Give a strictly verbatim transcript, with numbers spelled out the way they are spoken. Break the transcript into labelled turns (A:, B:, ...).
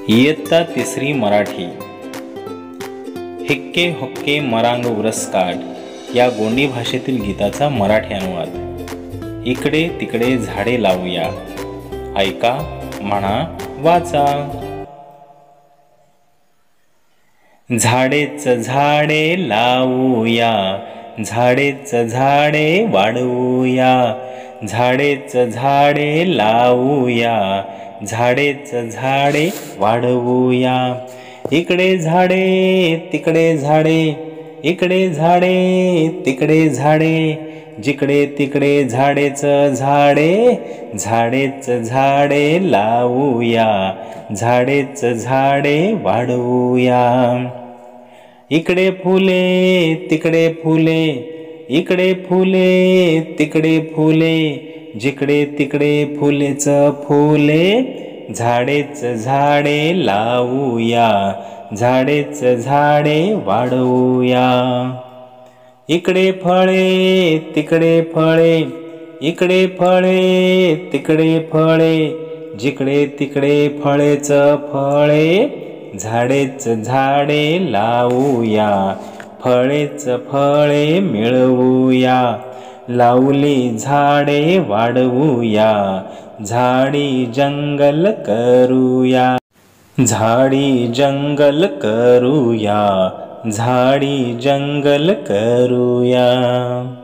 A: इयत्ता तिसरी मराठी। हिक्के हुक्के मरांग उरसकाट या गोंडी भाषेतील गीताचा मराठी अनुवाद। इकडे तिकडे झाडे लावूया, ऐका, म्हणा, वाचा। झाडेच झाडे लावूया, झाडेच झाडे वाढवूया, झाडेच झाडे लावूया, झाडेच झाडे वाढवूया। इकडे झाडे तिकडे झाडे, इकडे झाडे तिकडे झाडे, जिकडे तिकडे झाडेच झाडे, झाडेच झाडे लावूया, झाडेच झाडे वाढवूया। इकडे फुले तिकडे फुले, इकडे फुले तिकडे फुले, जिकडे तिकडे फुलेच फुले, झाडेच झाडे लावूया, झाडेच झाडे वाढवूया। इकडे फळे तिकडे फळे, इकडे फळे तिकडे फळे, जिकडे तिकडे फळेच फळे, झाडेच झाडे लावूया, फळेच फळे मिळवूया। लावली झाडे वाढवूया, झाडी जंगल करूया, झाडी जंगल करूया, झाडी जंगल करूया।